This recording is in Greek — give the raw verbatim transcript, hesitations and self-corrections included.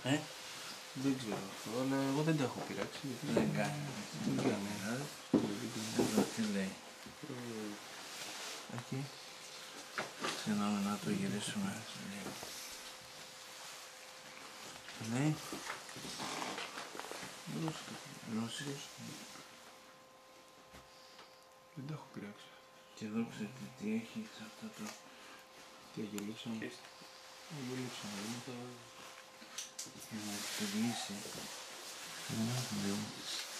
Ε? Δεν ξέρω αυτό, αλλά εγώ δεν τα έχω πειράξει. Δεν κάνει. Δεν κάνει. Εδώ τι λέει. Εκεί. Συγγνώμη να το γυρίσουμε λίγο. Λέει. Ρώσικο. Δεν τα έχω πειράξει. Και εδώ ξέρετε τι έχει σε αυτό το... Τι αγγελίξαμε. Αγγελίξαμε. Για να εξηγήσει. Ναι,